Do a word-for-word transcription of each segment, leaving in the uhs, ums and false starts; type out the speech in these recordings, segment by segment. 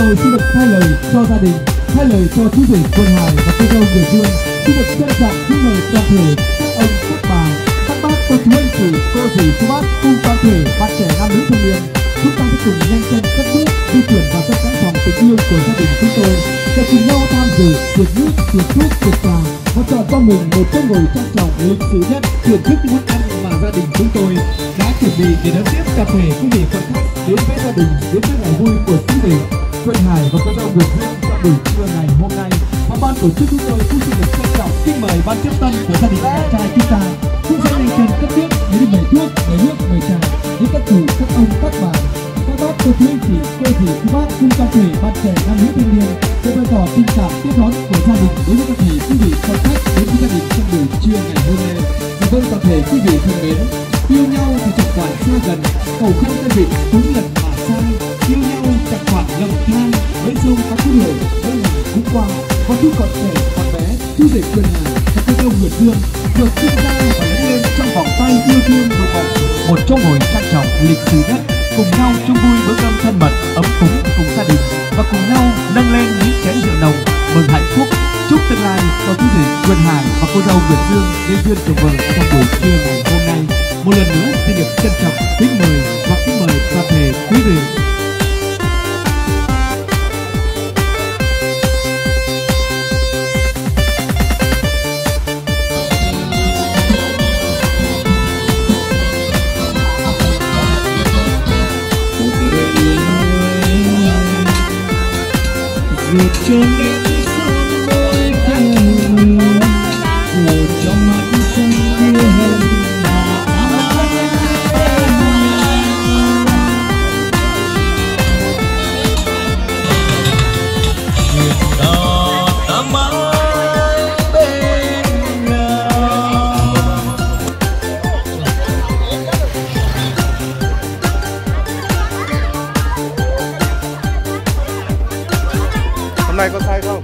tôi xin được thay lời cho gia đình, thay lời cho chú rể Quân Hải và cô dâu người Dương, xin được trân trọng kính mời toàn thể các ông, các bà, các bác, cô chú anh chị, cô dì, chú bác cùng toàn thể bạn trẻ nam nữ thanh niên, chúng ta sẽ cùng nhanh chân cất bước di chuyển vào trong căn phòng tình yêu của gia đình chúng tôi, để cùng nhau tham dự tiệc nước, tiệc thuốc, tiệc trà và chọn cho mình một chỗ ngồi trang trọng lịch sử nhất, thưởng thức món ăn mà gia đình chúng tôi đã chuẩn bị để đón tiếp tập thể quý vị quan khách đến với gia đình, đến với ngày vui của chú rể Quân Hải và cô dâu Nguyệt Dương trong buổi trưa ngày hôm nay. Và ban tổ chức chúng tôi cũng xin được trân trọng kính mời ban tiếp tân của gia đình nhà trai chúng ta cũng sẽ nhanh chân cất bước để đi mời thuốc, mời nước, mời trà đến các chủ, các ông, các bà, các bác, cô chú anh chị, cô dì, chú bác cùng toàn thể bạn trẻ nam nữ thanh niên để bày tỏ tình cảm tiếp đón của gia đình đến với các thể quý vị quan khách đến với gia đình trong buổi trưa ngày hôm nay. Và vâng, toàn thể quý vị thân mến, yêu nhau thì chẳng quản xa gần, cầu khăn tân vị cũng lần mà sai, yêu nhau chẳng quản lầm than, với sông có chút lời với ngày cũng qua. Và chú còn trẻ còn bé, chú rể Quân Hải và cô dâu Nguyệt Dương được sinh ra và lớn lên trong vòng tay yêu thương của bọc một chỗ ngồi trang trọng lịch sử nhất, cùng nhau chung vui bữa cơm thân mật ấm cúng cùng gia đình và cùng nhau nâng lên những chén rượu nồng mừng hạnh phúc, chúc tương lai cho chú rể Quân Hải và cô dâu Nguyệt Dương nên duyên chồng vợ trong buổi trưa ngày hôm nay. Một lần nữa xin được trân trọng kính mời và kính mời toàn thể quý vị. Việc trốn đến sông môi phèn rồi trong mắt sông kia hồng việc đó ta mãi bên nhau. Hôm nay có say không?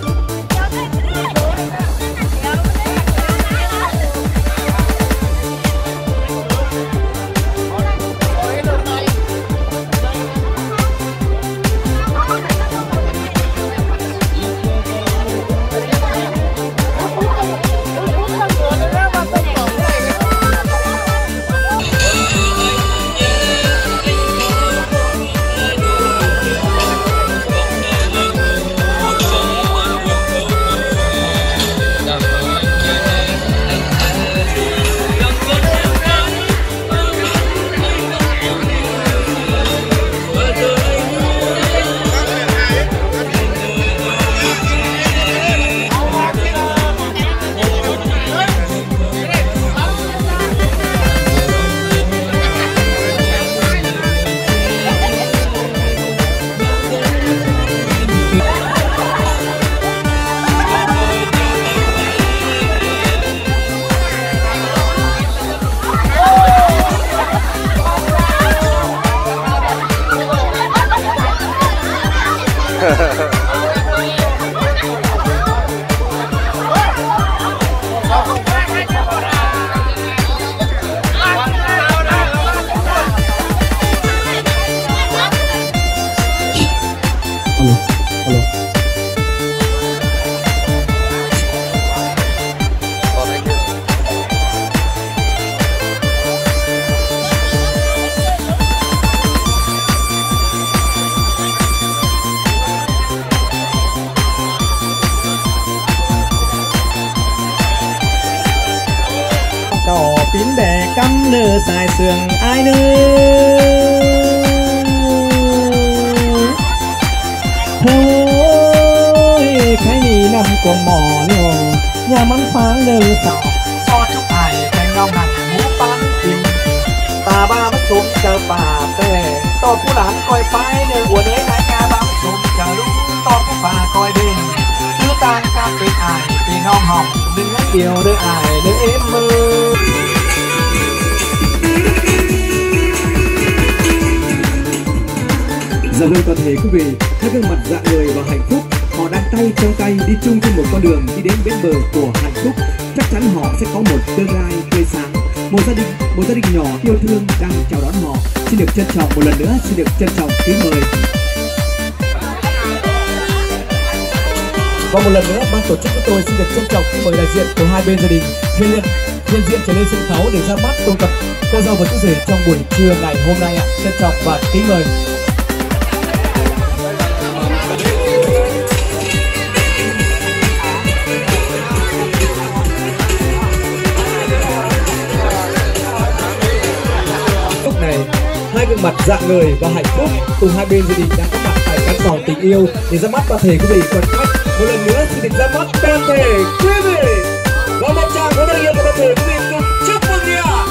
Cỏ pin bè cắm nơ xài sườn ai nơ thôi cái gì nằm còn mò nhiều nhà mắn phán nơ sọ so chúc ai cái ngong hẳn ngũ bán tìm ta ba mất xuống chờ bà tè to phú đán coi phái nơ của đế hai ca bám xuống chờ lúc to phú bà coi bên đưa tan ca bên ai thì non hỏng đừng nói điều đứa ai đứa em mơ. Dạ vâng, toàn thể quý vị, theo gương mặt rạng ngời và hạnh phúc, họ đang tay trong tay đi chung trên một con đường đi đến bến bờ của hạnh phúc. Chắc chắn họ sẽ có một tương lai tươi sáng, một gia đình, một gia đình nhỏ yêu thương đang chào đón họ. Xin được trân trọng một lần nữa, xin được trân trọng kính mời. Và một lần nữa ban tổ chức của tôi xin được trân trọng kính mời đại diện của hai bên gia đình hiện lên hiện diện trở lên sân khấu để ra mắt tôn tập cô dâu và chú rể trong buổi trưa ngày hôm nay ạ. Trân trọng và kính mời. Lúc này hai gương mặt rạng ngời và hạnh phúc cùng hai bên gia đình đang có mặt tại căn phòng tình yêu để ra mắt toàn thể quý vị quan khách. Một lần nữa xin được ra mắt toàn thể quý vị và một tràng pháo tay của toàn thể quý vị cùng chúc mừng đi ạ.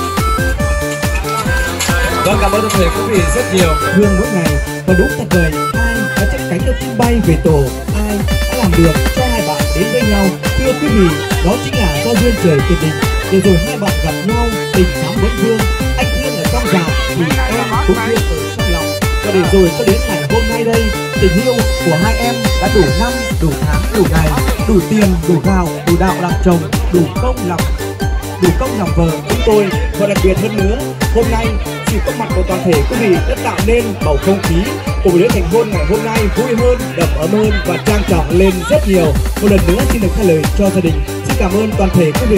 Vâng, cảm ơn toàn thể quý vị rất nhiều. Thương mỗi ngày và đúng thật vời, ai đã chấp cánh được chim bay về tổ, ai đã làm được cho hai bạn đến với nhau. Thưa quý vị, đó chính là do duyên trời tuyệt định để rồi hai bạn gặp nhau, tình thắm vẫn vương. Anh thương ở trong rào thì em cũng thương ở trong lòng. Và để rồi cho đến ngày hôm nay đây, tình yêu của hai em đã đủ năm, đủ tháng, đủ ngày, đủ tiền, đủ gạo, đủ đạo làm chồng, đủ công làm đủ công làm vợ chúng tôi. Và đặc biệt hơn nữa, hôm nay sự có mặt của toàn thể quý vị đã tạo nên bầu không khí của buổi lễ thành hôn ngày hôm nay vui hơn, đầm ấm hơn và trang trọng lên rất nhiều. Một lần nữa xin được thay lời cho gia đình. Xin cảm ơn toàn thể quý vị.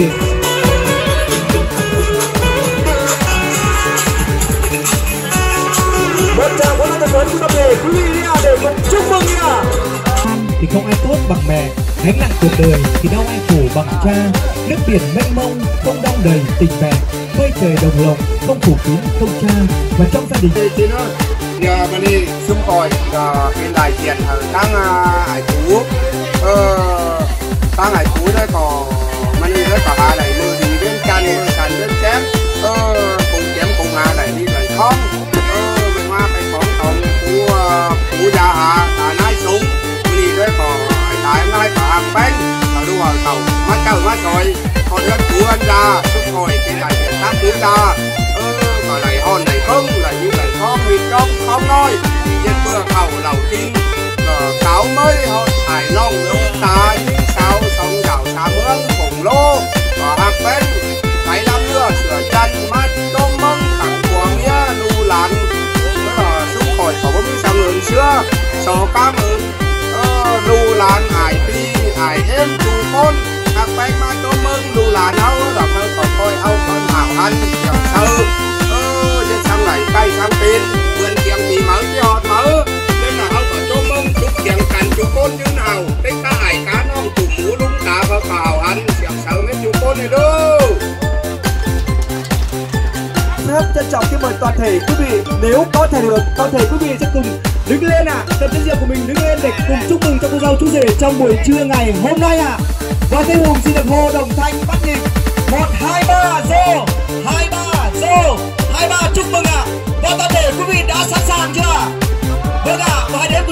Một tràng pháo tay thật lớn của toàn thể quý vị đi ạ, để cùng chúc mừng đi ạ. Thì không ai tốt bằng mẹ, gánh nặng cuộc đời thì đâu ai phủ bằng cha. Nước biển mênh mông không đong đầy tình mẹ, mây trời đồng lộc không phủ kín không cha. Và trong gia đình thì nó nhờ mà đi xung coi cái đại diện ở tăng hải phú tăng hải phú đấy có mà đi đấy có hai này mưa đi đến chăn chăn đến chém cùng chém cùng hà này đi lại khó mình hoa phải phóng tổng của của già hà à nái súng đi đấy có tại em nái có hàng bánh ở đua tàu mắt cầu mắt rồi còn rất của anh ra xung coi cái đại diện tác thứ ra mà này hòn này không là như này khó mịt trong không nói trên bờ khẩu đầu tiên cáo mới hòn hải long lúc ta như sao sông đảo xa mướn khủng lô và hạt bên phải làm nữa sửa chân mắt đôm mông thẳng của nghĩa đu làn xung khỏi có bốn mươi sáu người xưa số cam ơn đu làn hải pi hải em đu con hạt bên mắt đôm mông đu làn áo là hơi còn coi áo con hảo ăn chẳng sơ trên sang này cây sang pin vườn kiềng thì mở cái hột mở nên là ông ở chỗ mông chúc kiềng cành chú con như nào cái cá hải cá non chủ mũ đúng cá và vào ăn chẳng sợ mấy chú con này đâu. Rất trân trọng kính mời toàn thể quý vị, nếu có thể được toàn thể quý vị sẽ cùng đứng lên ạ, à. Tập chiến diệu của mình đứng lên để cùng chúc mừng cho cô dâu chú rể trong buổi trưa ngày hôm nay ạ. À. Và Tây Hùng xin được hô đồng thanh bắt nhịp một hai ba rô hai ba rô hai ba chúc mừng ạ. À. Và toàn thể quý vị đã sẵn sàng chưa? Vâng ạ, và hãy đếm